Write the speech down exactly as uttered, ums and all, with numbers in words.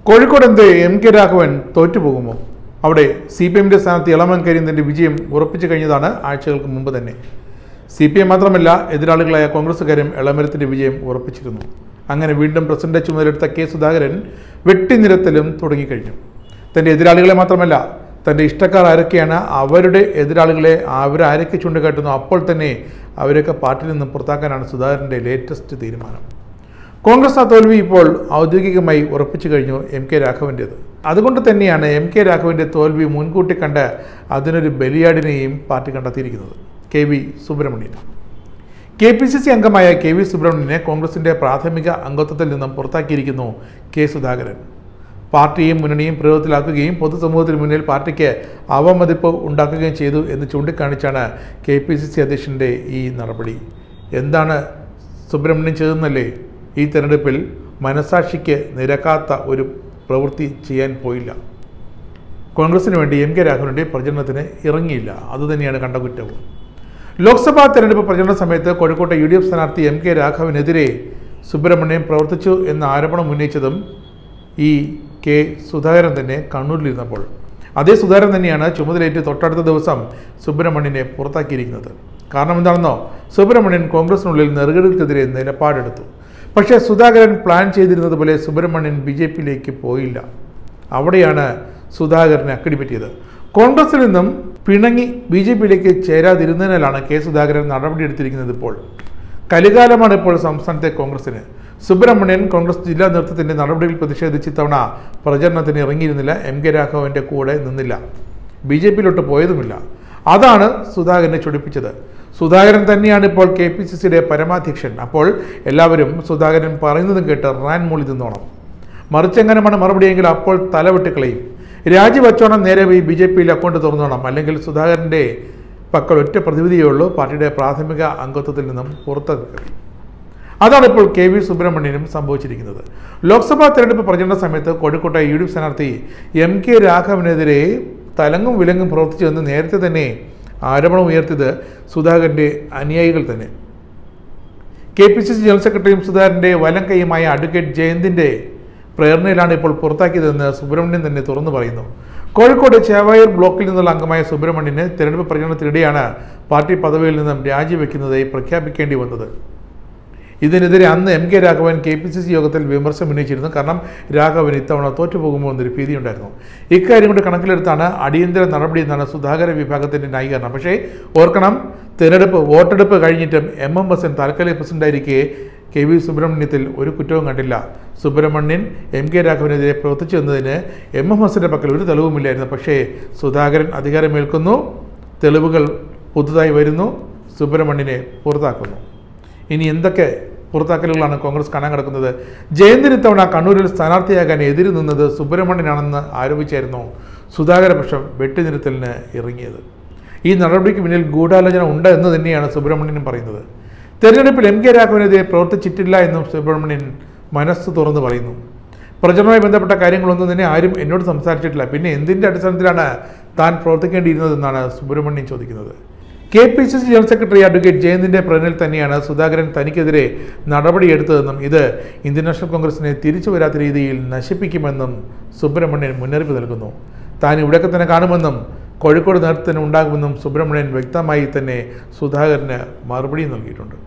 കോഴിക്കോട് എന്ത് M K Raghavan തോറ്റുപോകുമോ? അവിടെ C P എമ്മിൻ്റെ സ്ഥാനത്ത് ഇളമൻ കരീന്ദ്രൻ്റെ വിജയം ഉറപ്പിച്ചു കഴിഞ്ഞതാണ് ആഴ്ചകൾക്ക് മുമ്പ് തന്നെ. സി പി എം മാത്രമല്ല, എതിരാളികളായ കോൺഗ്രസ്സുകാരും ഇളമരത്തിൻ്റെ വിജയം ഉറപ്പിച്ചിരുന്നു. അങ്ങനെ വീണ്ടും പ്രസിഡന്റ് ചുമതലയെടുത്ത കെ സുധാകരൻ വെട്ടിനിരത്തലും തുടങ്ങിക്കഴിഞ്ഞു. തൻ്റെ എതിരാളികളെ മാത്രമല്ല, തൻ്റെ ഇഷ്ടക്കാർ ആരൊക്കെയാണ്, അവരുടെ എതിരാളികളെ അവരാരൊക്കെ ചൂണ്ടിക്കാട്ടുന്നു, അപ്പോൾ തന്നെ അവരൊക്കെ പാർട്ടിയിൽ നിന്നും പുറത്താക്കാനാണ് സുധാകരൻ്റെ ലേറ്റസ്റ്റ് തീരുമാനം. കോൺഗ്രസ് ആ തോൽവി ഇപ്പോൾ ഔദ്യോഗികമായി ഉറപ്പിച്ചു കഴിഞ്ഞു എം കെ രാഘവൻ്റേത്. അതുകൊണ്ട് തന്നെയാണ് എം കെ രാഘവൻ്റെ തോൽവി മുൻകൂട്ടി കണ്ട് അതിനൊരു ബലിയാടിനെയും പാർട്ടി കണ്ടെത്തിയിരിക്കുന്നത്, K V Subramanian. K P C C അംഗമായ കെ വി സുബ്രഹ്മണ്യനെ കോൺഗ്രസിൻ്റെ പ്രാഥമിക അംഗത്വത്തിൽ നിന്നും പുറത്താക്കിയിരിക്കുന്നു കെ സുധാകരൻ. പാർട്ടിയും മുന്നണിയും പ്രയോഗത്തിലാക്കുകയും പൊതുസമൂഹത്തിന് മുന്നിൽ പാർട്ടിക്ക് അവമതിപ്പ് ഉണ്ടാക്കുകയും ചെയ്തു എന്ന് ചൂണ്ടിക്കാണിച്ചാണ് കെ പി സി സി അധ്യക്ഷൻ്റെ ഈ നടപടി. എന്താണ് സുബ്രഹ്മണ്യൻ ചെയ്തെന്നല്ലേ? ഈ തെരഞ്ഞെടുപ്പിൽ മനസാക്ഷിക്ക് നിരക്കാത്ത ഒരു പ്രവൃത്തി ചെയ്യാൻ പോയില്ല. കോൺഗ്രസിന് വേണ്ടി എം കെ രാഘവൻ്റെ പ്രചരണത്തിന് ഇറങ്ങിയില്ല. അതുതന്നെയാണ് കണ്ട കുറ്റവും. ലോക്സഭാ തെരഞ്ഞെടുപ്പ് പ്രചരണ സമയത്ത് കോഴിക്കോട്ടെ യു ഡി എഫ് സ്ഥാനാർത്ഥി എം കെ രാഘവനെതിരെ സുബ്രഹ്മണ്യൻ പ്രവർത്തിച്ചു എന്ന ആരോപണം ഉന്നയിച്ചതും ഈ കെ സുധാകരൻ തന്നെ കണ്ണൂരിലിരുന്നപ്പോൾ. അതേ സുധാകരൻ തന്നെയാണ് ചുമതലയേറ്റ് തൊട്ടടുത്ത ദിവസം സുബ്രഹ്മണ്യനെ പുറത്താക്കിയിരിക്കുന്നത്. കാരണം എന്താണെന്നോ? സുബ്രഹ്മണ്യൻ കോൺഗ്രസിനുള്ളിൽ നെറുകെടുക്കെതിരെ നിലപാടെടുത്തു. പക്ഷേ സുധാകരൻ പ്ലാൻ ചെയ്തിരുന്നത് പോലെ സുബ്രഹ്മണ്യൻ ബി ജെ പിയിലേക്ക് പോയില്ല. അവിടെയാണ് സുധാകരനെ അക്കടി പറ്റിയത്. കോൺഗ്രസിൽ നിന്നും പിണങ്ങി ബി ജെ പിയിലേക്ക് ചേരാതിരുന്നതിനാലാണ് കെ സുധാകരൻ നടപടിയെടുത്തിരിക്കുന്നത്. ഇപ്പോൾ കലികാലമാണ് ഇപ്പോൾ സംസ്ഥാനത്തെ കോൺഗ്രസിന്. സുബ്രഹ്മണ്യൻ കോൺഗ്രസ് ജില്ലാ നേതൃത്വത്തിൻ്റെ നടപടിയിൽ പ്രതിഷേധിച്ച് ഇത്തവണ പ്രചരണത്തിന് ഇറങ്ങിയിരുന്നില്ല. എം കെ രാഘവൻ്റെ കൂടെ നിന്നില്ല. ബി ജെ പിയിലോട്ട് പോയതുമില്ല. അതാണ് സുധാകരനെ ചൊടിപ്പിച്ചത്. സുധാകരൻ തന്നെയാണ് ഇപ്പോൾ കെ പി സി സിയുടെ പരമാധ്യക്ഷൻ. അപ്പോൾ എല്ലാവരും സുധാകരൻ പറയുന്നതും കേട്ട് റാൻ മൂളി നിന്നോണം. മറിച്ചെങ്ങനെയാണ് മറുപടിയെങ്കിൽ അപ്പോൾ തലവെട്ടിക്കളയും. രാജിവച്ചോണം, നേരെ പോയി ബി ജെ പിയിൽ അക്കൗണ്ട് തുറന്നോണം. അല്ലെങ്കിൽ സുധാകരൻ്റെ പക്കൽ ഒറ്റ പ്രതിവിധിയേ ഉള്ളൂ, പാർട്ടിയുടെ പ്രാഥമിക അംഗത്വത്തിൽ നിന്നും പുറത്തിറക്കി. അതാണ് ഇപ്പോൾ കെ വി സുബ്രഹ്മണ്യനും സംഭവിച്ചിരിക്കുന്നത്. ലോക്സഭാ തെരഞ്ഞെടുപ്പ് പ്രചരണ സമയത്ത് കോഴിക്കോട്ടെ യു ഡി എഫ് സ്ഥാനാർത്ഥി എം കെ രാഘവനെതിരെ തലങ്ങും വിലങ്ങും പ്രവർത്തിച്ചു എന്ന് നേരത്തെ തന്നെ ആരോപണം ഉയർത്തിയത് സുധാകരൻ്റെ അനുയായികൾ തന്നെ. K P C C general സെക്രട്ടറിയും സുധാകരൻ്റെ വലം കൈയുമായ അഡ്വക്കേറ്റ് ജയന്തിൻ്റെ പ്രേരണയിലാണ് ഇപ്പോൾ പുറത്താക്കിയതെന്ന് സുബ്രഹ്മണ്യൻ തന്നെ തുറന്നു പറയുന്നു. കോഴിക്കോട് ചേവായൂർ ബ്ലോക്കിൽ നിന്നുള്ള അംഗമായ സുബ്രഹ്മണ്യന് തെരഞ്ഞെടുപ്പ് പ്രചരണത്തിനിടെയാണ് പാർട്ടി പദവിയിൽ നിന്നും രാജിവെക്കുന്നതായി പ്രഖ്യാപിക്കേണ്ടി വന്നത്. ഇതിനെതിരെ അന്ന് M K Raghavan K P C C യോഗത്തിൽ വിമർശനം ഉന്നയിച്ചിരുന്നു. കാരണം രാഘവൻ ഇത്തവണ തോറ്റുപോകുമോ എന്നൊരു ഭീതിയുണ്ടായിരുന്നു. ഇക്കാര്യം കൊണ്ട് കണക്കിലെടുത്താണ് അടിയന്തര നടപടി എന്നാണ് സുധാകര വിഭാഗത്തിൻ്റെ ന്യായീകരണം. പക്ഷേ ഓർക്കണം, തിരഞ്ഞെടുപ്പ് വോട്ടെടുപ്പ് കഴിഞ്ഞിട്ടും എം എം എസ് എൻ താൽക്കാലിക പ്രസിഡന്റായിരിക്കെ കെ വി സുബ്രഹ്മണ്യത്തിൽ ഒരു കുറ്റവും കണ്ടില്ല. സുബ്രഹ്മണ്യൻ എം കെ രാഘവനെതിരെ പ്രവർത്തിച്ചു എന്നതിന് എം എം എസിൻ്റെ പക്കൽ ഒരു തെളിവുമില്ലായിരുന്നു. പക്ഷേ സുധാകരൻ അധികാരമേൽക്കുന്നു, തെളിവുകൾ പുതുതായി വരുന്നു, സുബ്രഹ്മണ്യനെ പുറത്താക്കുന്നു. ഇനി എന്തൊക്കെ പുറത്താക്കലുകളാണ് കോൺഗ്രസ് കാണാൻ കിടക്കുന്നത്? ജയന്തിന് ഇത്തവണ കണ്ണൂരിൽ സ്ഥാനാർത്ഥിയാകാൻ എതിര് നിന്നത് സുബ്രഹ്മണ്യനാണെന്ന് ആരോപിച്ചായിരുന്നു സുധാകര പക്ഷം വെട്ടിനിരത്തലിന് ഇറങ്ങിയത്. ഈ നടപടിക്ക് പിന്നിൽ ഗൂഢാലോചന ഉണ്ട് എന്ന് തന്നെയാണ് സുബ്രഹ്മണ്യനും പറയുന്നത്. തെരഞ്ഞെടുപ്പിൽ എം കെ രാഘവനെതിരെ പ്രവർത്തിച്ചിട്ടില്ല എന്നും സുബ്രഹ്മണ്യൻ മനസ്സ് തുറന്ന് പറയുന്നു. പ്രചരണവുമായി ബന്ധപ്പെട്ട കാര്യങ്ങളൊന്നും തന്നെ ആരും എന്നോട് സംസാരിച്ചിട്ടില്ല, പിന്നെ എന്തിൻ്റെ അടിസ്ഥാനത്തിലാണ് താൻ പ്രവർത്തിക്കേണ്ടിയിരുന്നതെന്നാണ് സുബ്രഹ്മണ്യൻ ചോദിക്കുന്നത്. K P C C general secretary advocate ജയന്തിൻ്റെ പ്രേരണയിൽ തന്നെയാണ് സുധാകരൻ തനിക്കെതിരെ നടപടിയെടുത്തതെന്നും ഇത് ഇന്ത്യൻ നാഷണൽ കോൺഗ്രസിനെ തിരിച്ചു വരാത്ത രീതിയിൽ നശിപ്പിക്കുമെന്നും സുബ്രഹ്മണ്യൻ മുന്നറിയിപ്പ് നൽകുന്നു. താൻ ഇവിടെയൊക്കെ തന്നെ കാണുമെന്നും കോഴിക്കോട് നേതൃത്വത്തിന് ഉണ്ടാകുമെന്നും സുബ്രഹ്മണ്യൻ വ്യക്തമായി തന്നെ സുധാകരന് മറുപടി നൽകിയിട്ടുണ്ട്.